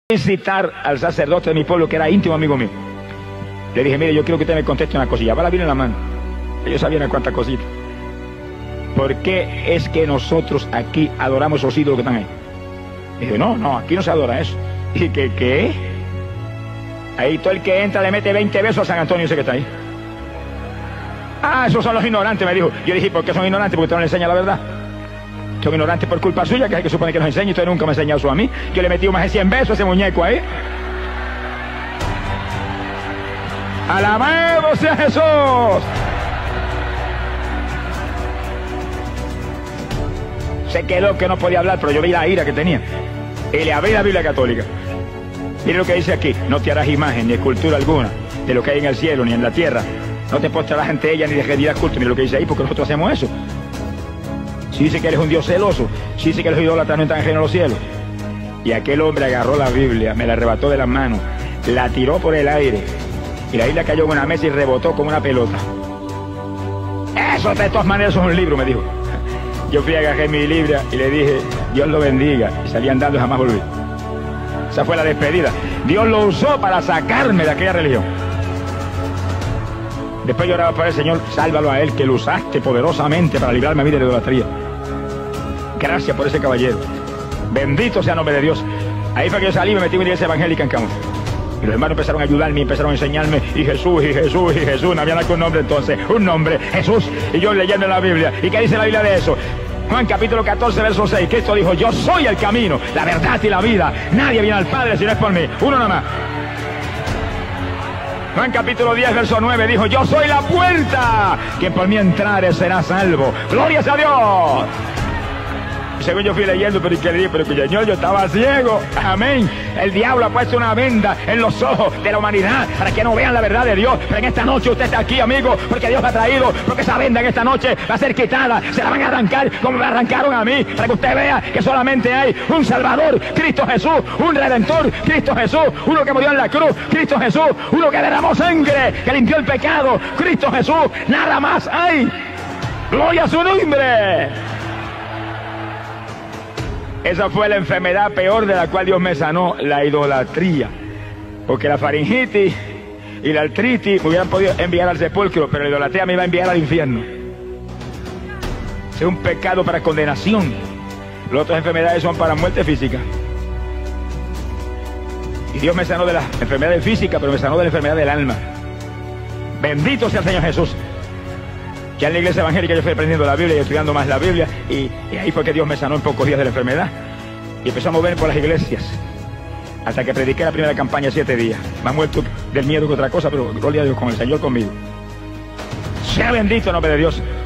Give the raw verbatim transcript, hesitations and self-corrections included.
Citar al sacerdote de mi pueblo, que era íntimo amigo mío. Le dije, mire, yo quiero que usted me conteste una cosilla. Va la Biblia en la mano. Ellos sabían a cuántas cositas. ¿Por qué es que nosotros aquí adoramos esos ídolos que están ahí? Dije, no, no, aquí no se adora eso. Dije, ¿qué? ¿Qué? Ahí todo el que entra le mete veinte besos a San Antonio ese que está ahí. Ah, esos son los ignorantes, me dijo. Yo dije, ¿por qué son ignorantes? Porque usted no le enseña la verdad. Son ignorantes por culpa suya, que es el que supone que nos enseña, y usted nunca me ha enseñado eso a mí. Yo le metí más de cien besos a ese muñeco ahí. ¡Alabado sea Jesús! Se quedó que no podía hablar, pero yo vi la ira que tenía. Y le abrí la Biblia católica. Mire lo que dice aquí: no te harás imagen ni escultura alguna de lo que hay en el cielo ni en la tierra. No te postrarás ante ella ni de rendirás culto. Mire lo que dice ahí, porque nosotros hacemos eso. Si dice que eres un Dios celoso, si dice que los idólatras no están ajenos a los cielos. Y aquel hombre agarró la Biblia, me la arrebató de las manos, la tiró por el aire, y la Biblia cayó en una mesa y rebotó como una pelota. Eso de todas maneras es un libro, me dijo. Yo fui a agarrar mi Biblia y le dije, Dios lo bendiga, y salí andando y jamás volví. Esa fue la despedida. Dios lo usó para sacarme de aquella religión. Después lloraba por el Señor, sálvalo a él, que lo usaste poderosamente para librarme a mí de la idolatría. Gracias por ese caballero. Bendito sea el nombre de Dios. Ahí fue que yo salí y me metí en una iglesia evangélica en Camus. Y los hermanos empezaron a ayudarme y empezaron a enseñarme. Y Jesús, y Jesús, y Jesús. No había nada con nombre entonces. Un nombre, Jesús. Y yo leyendo la Biblia. ¿Y qué dice la Biblia de eso? Juan capítulo catorce, verso seis. Cristo dijo, yo soy el camino, la verdad y la vida. Nadie viene al Padre si no es por mí. Uno nada más. Juan capítulo diez, verso nueve, dijo, yo soy la puerta, quien por mí entrare será salvo. ¡Gloria a Dios! Según yo fui leyendo, pero que le dije, pero que Señor, yo estaba ciego. Amén. El diablo ha puesto una venda en los ojos de la humanidad para que no vean la verdad de Dios. Pero en esta noche usted está aquí, amigo, porque Dios la ha traído, porque esa venda en esta noche va a ser quitada. Se la van a arrancar como me arrancaron a mí, para que usted vea que solamente hay un Salvador, Cristo Jesús, un Redentor, Cristo Jesús, uno que murió en la cruz, Cristo Jesús, uno que derramó sangre, que limpió el pecado, Cristo Jesús. Nada más hay. ¡Gloria a su nombre! Esa fue la enfermedad peor de la cual Dios me sanó, la idolatría. Porque la faringitis y la artritis me hubieran podido enviar al sepulcro, pero la idolatría me iba a enviar al infierno. Es un pecado para condenación. Las otras enfermedades son para muerte física. Y Dios me sanó de la enfermedad física, pero me sanó de la enfermedad del alma. Bendito sea el Señor Jesús. Ya en la iglesia evangélica yo fui aprendiendo la Biblia y estudiando más la Biblia, y, y ahí fue que Dios me sanó en pocos días de la enfermedad. Y empezó a moverme por las iglesias, hasta que prediqué la primera campaña siete días. Me han muerto del miedo que otra cosa, pero gloria a Dios, con el Señor conmigo. Sea bendito el nombre de Dios.